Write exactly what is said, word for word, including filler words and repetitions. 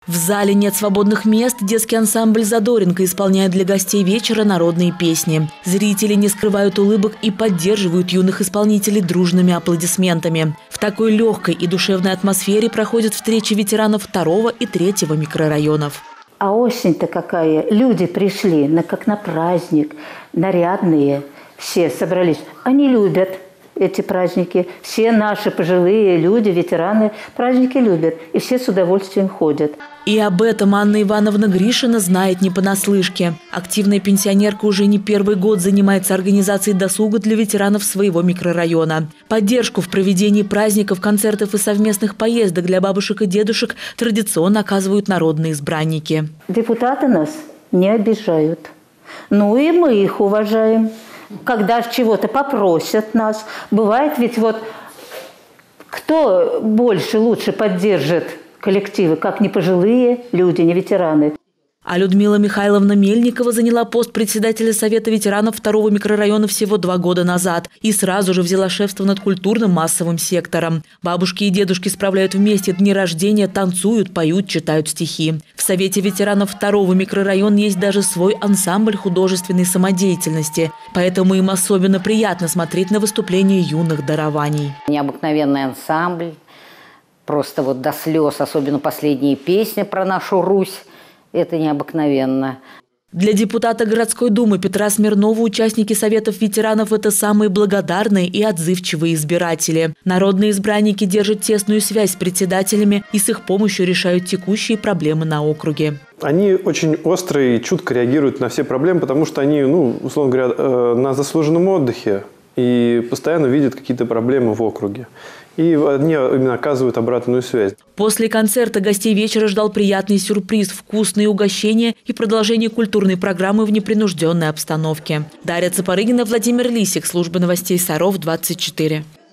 В зале нет свободных мест, детский ансамбль «Задоринка» исполняет для гостей вечера народные песни. Зрители не скрывают улыбок и поддерживают юных исполнителей дружными аплодисментами. В такой легкой и душевной атмосфере проходят встречи ветеранов второго и третьего микрорайонов. А осень-то какая! Люди пришли, на, как на праздник, нарядные, все собрались. Они любят эти праздники. Все наши пожилые люди, ветераны, праздники любят. И все с удовольствием ходят. И об этом Анна Ивановна Гришина знает не понаслышке. Активная пенсионерка уже не первый год занимается организацией досуга для ветеранов своего микрорайона. Поддержку в проведении праздников, концертов и совместных поездок для бабушек и дедушек традиционно оказывают народные избранники. Депутаты нас не обижают. Ну и мы их уважаем. Когда чего-то попросят нас. Бывает ведь вот кто больше, лучше поддержит коллективы, как не пожилые люди, не ветераны. А Людмила Михайловна Мельникова заняла пост председателя Совета ветеранов второго микрорайона всего два года назад и сразу же взяла шефство над культурным массовым сектором. Бабушки и дедушки справляют вместе дни рождения, танцуют, поют, читают стихи. В Совете ветеранов второго микрорайона есть даже свой ансамбль художественной самодеятельности. Поэтому им особенно приятно смотреть на выступления юных дарований. Необыкновенный ансамбль, просто вот до слез, особенно последние песни про нашу Русь. Это необыкновенно. Для депутата городской думы Петра Смирнова участники советов ветеранов – это самые благодарные и отзывчивые избиратели. Народные избранники держат тесную связь с председателями и с их помощью решают текущие проблемы на округе. Они очень остро и чутко реагируют на все проблемы, потому что они, ну, условно говоря, на заслуженном отдыхе и постоянно видят какие-то проблемы в округе. И они именно оказывают обратную связь. После концерта гостей вечера ждал приятный сюрприз, вкусные угощения и продолжение культурной программы в непринужденной обстановке. Дарья Цапарыгина, Владимир Лисик, служба новостей Саров, двадцать четыре.